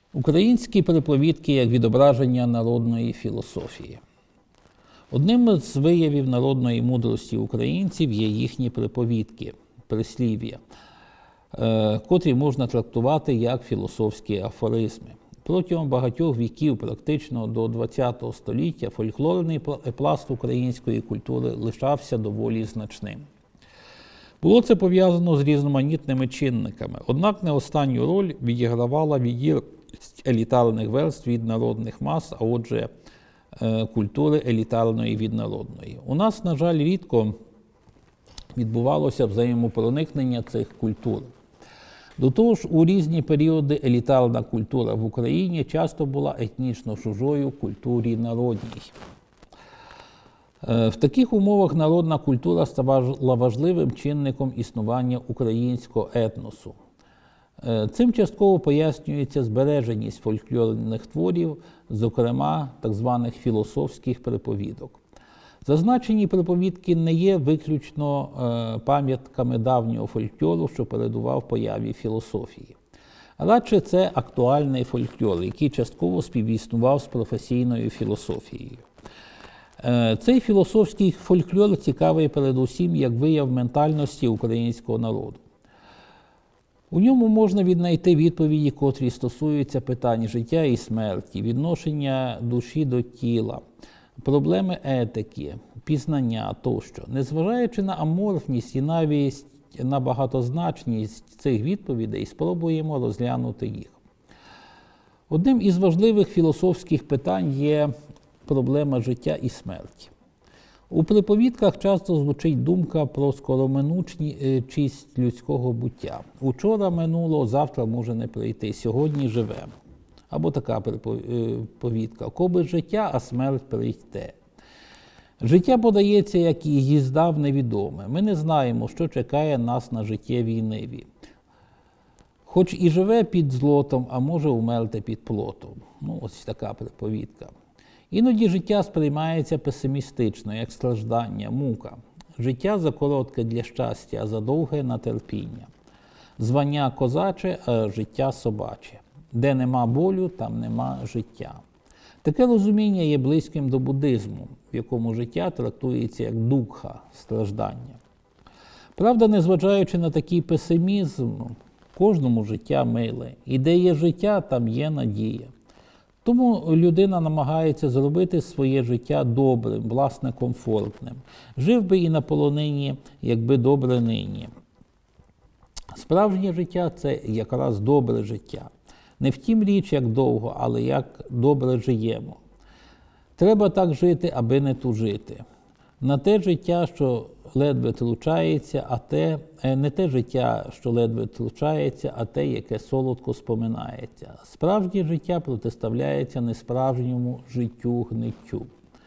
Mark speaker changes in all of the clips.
Speaker 1: Українські приповідки як відображення народної філософії. Одним з виявів народної мудрості українців є їхні приповідки, прислів'я, котрі можна трактувати як філософські афоризми. Протягом багатьох віків, практично до ХХ століття, фольклорний пласт української культури лишався доволі значним. Було це пов'язано з різноманітними чинниками, однак не останню роль відігравала відірваність елітарних верств від народних мас, а отже, культури елітарної від народної. У нас, на жаль, рідко відбувалося взаємопроникнення цих культур. До того ж, у різні періоди елітарна культура в Україні часто була етнічно чужою культурі народній. В таких умовах народна культура ставала важливим чинником існування українського етносу. Цим частково пояснюється збереженість фольклорних творів, зокрема так званих філософських приповідок. Зазначені приповідки не є виключно пам'ятками давнього фольклору, що передував появі філософії. Радше це актуальний фольклор, який частково співіснував з професійною філософією. Цей філософський фольклор цікавий передусім як вияв ментальності українського народу. У ньому можна віднайти відповіді, котрі стосуються питань життя і смерті, відношення душі до тіла, проблеми етики, пізнання тощо. Незважаючи на аморфність і навіть на багатозначність цих відповідей, спробуємо розглянути їх. Одним із важливих філософських питань є проблема життя і смерті. У приповідках часто звучить думка про скороминучість людського буття. Учора минуло, завтра може не прийти, сьогодні живемо. Або така приповідка: коби життя, а смерть прийде. Життя подається, як і їзда в невідоме. Ми не знаємо, що чекає нас на життєвій ниві. Хоч і живе під злотом, а може умерти під плотом. Ось така приповідка. Іноді життя сприймається песимістично, як страждання, мука. Життя закоротке для щастя, а задовге на терпіння. Звання козаче, а життя собаче. Де нема болю, там нема життя. Таке розуміння є близьким до буддизму, в якому життя трактується як дукха, страждання. Правда, незважаючи на такий песимізм, кожному життя миле. І де є життя, там є надія. Тому людина намагається зробити своє життя добрим, власне, комфортним. Жив би і на полонині, якби добре нині. Справжнє життя – це якраз добре життя. Не втім річ, як довго, але як добре живемо. Треба так жити, аби не тужити. На те життя, що ледве тлучається, не те життя, що ледве тлучається, а те, яке солодко споминається. Справжнє життя протиставляється несправжньому життю-гниттю.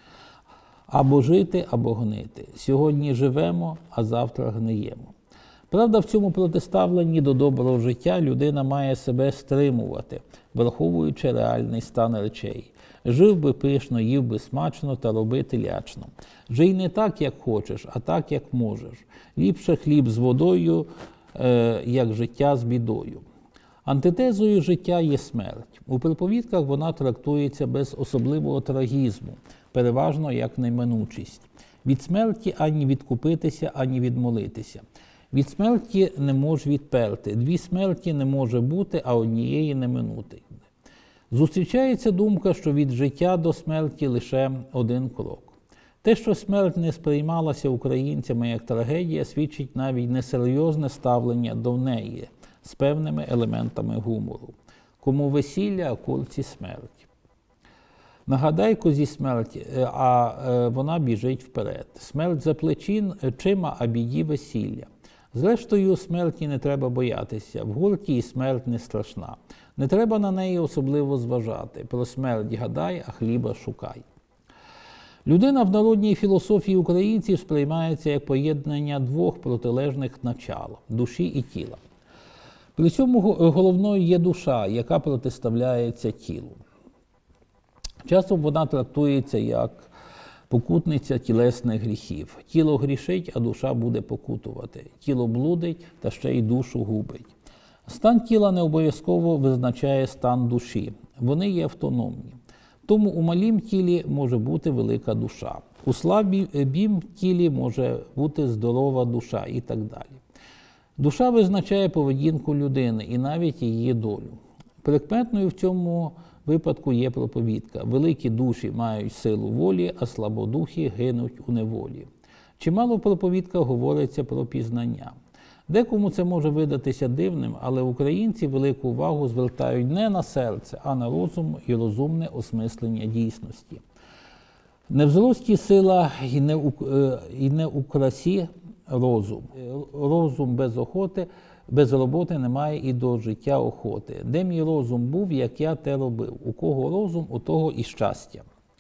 Speaker 1: Або жити, або гнити. Сьогодні живемо, а завтра гниємо. Правда, в цьому протиставленні до доброго життя людина має себе стримувати, враховуючи реальний стан речей. Жив би пишно, їв би смачно та робити лячно. Жий не так, як хочеш, а так, як можеш. Ліпше хліб з водою, як життя з бідою. Антитезою життя є смерть. У приповідках вона трактується без особливого трагізму, переважно як неминучість. Від смерті ані відкупитися, ані відмолитися. Від смерті не мож відперти. Дві смерті не може бути, а однієї не минути. Зустрічається думка, що від життя до смерті лише один крок. Те, що смерть не сприймалася українцями як трагедія, свідчить навіть несерйозне ставлення до неї з певними елементами гумору. Кому весілля, а курці смерть. Нагадай козі смерть, а вона біжить вперед. Смерть за плечима, а біді весілля. Зрештою, смерті не треба боятися, в гурті і смерть не страшна. Не треба на неї особливо зважати. Про смерть гадай, а хліба шукай. Людина в народній філософії українців сприймається як поєднання двох протилежних начал – душі і тіла. При цьому головною є душа, яка протиставляється тілу. Часом вона трактується як покутниця тілесних гріхів. Тіло грішить, а душа буде покутувати. Тіло блудить, та ще й душу губить. Стан тіла не обов'язково визначає стан душі. Вони є автономні. Тому у малім тілі може бути велика душа, у слабім тілі може бути здорова душа і так далі. Душа визначає поведінку людини і навіть її долю. Прикметною в цьому випадку є проповідка. Великі душі мають силу волі, а слабодухі гинуть у неволі. Чимало в проповідках говориться про пізнання. Декому це може видатися дивним, але українці велику увагу звертають не на серце, а на розум і розумне осмислення дійсності. Не в зрості сила і не у красі розум. Розум без роботи немає і до життя охоти. Де мій розум був, як я те робив. У кого розум, у того і щастя.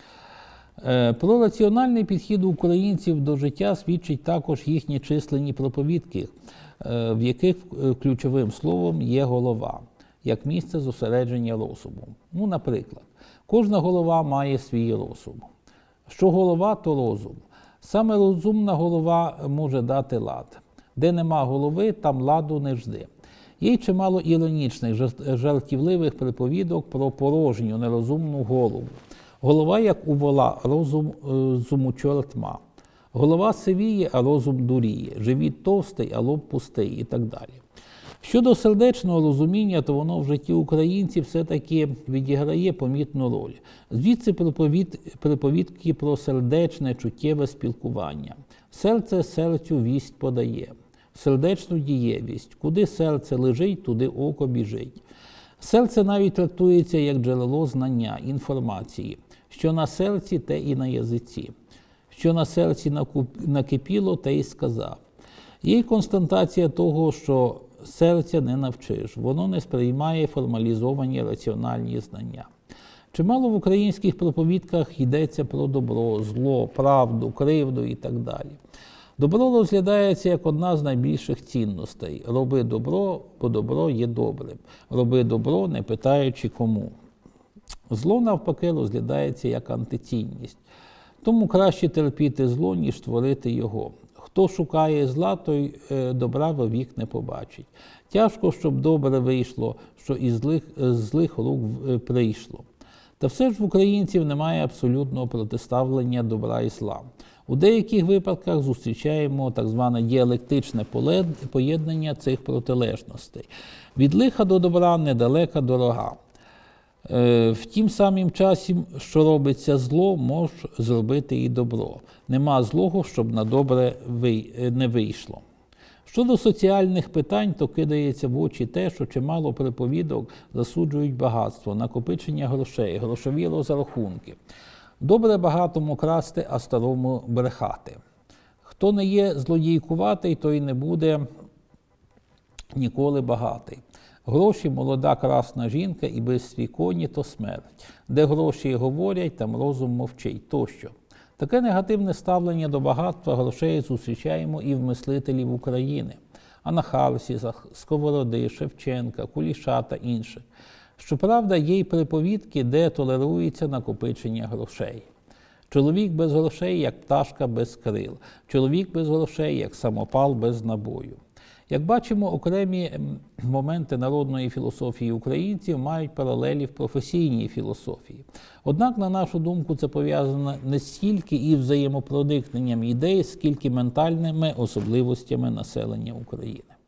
Speaker 1: Про раціональний підхід українців до життя свідчить також їхні численні проповідки, в яких ключовим словом є голова, як місце зосередження розуму. Наприклад, кожна голова має свій розум. Що голова, то розум. Саме розумна голова може дати лад. Де нема голови, там ладу не жди. Є й чимало іронічних, жартівливих приповідок про порожню, нерозумну голову. Голова, як у вола, розуму чортма. Голова сивіє, а розум дуріє. Живіт товстий, а лоб пустий і так далі. Щодо сердечного розуміння, то воно в житті українців все-таки відіграє помітну роль. Звідси приповідки про сердечне, чуттєве спілкування. Серце серцю вість подає, сердечну дієвість. Куди серце лежить, туди око біжить. Серце навіть трактується як джерело знання, інформації. Що на серці, те і на язиці. Що на серці накипіло, те й сказав. Є й констатація того, що серця не навчиш, воно не сприймає формалізовані раціональні знання. Чимало в українських проповідках йдеться про добро, зло, правду, кривду і так далі. Добро розглядається як одна з найбільших цінностей. Роби добро, бо добро є добрим. Роби добро, не питаючи кому. Зло, навпаки, розглядається як антицінність. Тому краще терпіти зло, ніж творити його. Хто шукає зла, той добра вовік не побачить. Тяжко, щоб добре вийшло, що із злих рук прийшло. Та все ж в українців немає абсолютного протиставлення добра і зла. У деяких випадках зустрічаємо так зване діалектичне поєднання цих протилежностей. Від лиха до добра недалека дорога. В тім самім часі, що робиться зло, може зробити і добро. Нема злого, щоб на добре не вийшло. Щодо соціальних питань, то кидається в очі те, що чимало приповідок засуджують багатство, накопичення грошей, грошові розрахунки. Добре багатому красти, а старому брехати. Хто не є злодійкуватий, той не буде ніколи багатий. Гроші – молода красна жінка, і без свій коні – то смерть. Де гроші говорять, там розум мовчить, тощо. Таке негативне ставлення до багатства грошей зустрічаємо і в мислителів України. Анахарсіса, Сковороди, Шевченка, Куліша та інших. Щоправда, є й приповідки, де толерується накопичення грошей. Чоловік без грошей, як пташка без крил. Чоловік без грошей, як самопал без набою. Як бачимо, окремі моменти народної філософії українців мають паралелі в професійній філософії. Однак, на нашу думку, це пов'язано не стільки із взаємопроникненням ідей, скільки ментальними особливостями населення України.